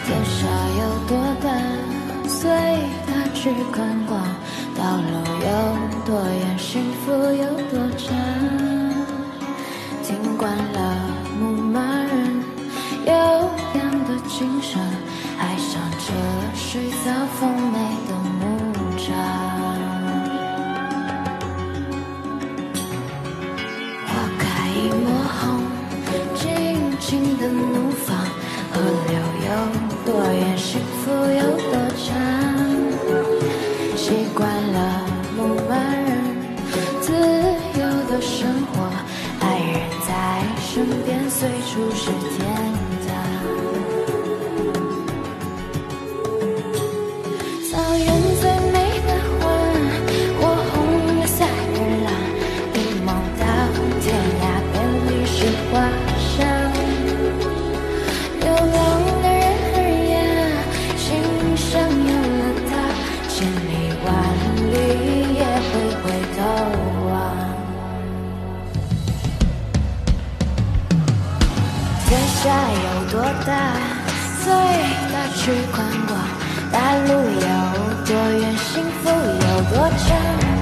天下有多大，随它去宽广；道路有多远，幸福有多长。听惯了牧马人悠扬的精神，爱上这水草丰美的牧场。花开一抹红，静静的怒放。河流有多远，幸福有多长。习惯了牧马人自由的生活，爱人在身边，随处是天堂。草原最美的花，火红的赛月朗，一梦到天涯，遍历史画上。流浪的人儿呀，心上有了他，千里万里也会回头望。天下有多大，随它去宽广；大路有多远，幸福有多长。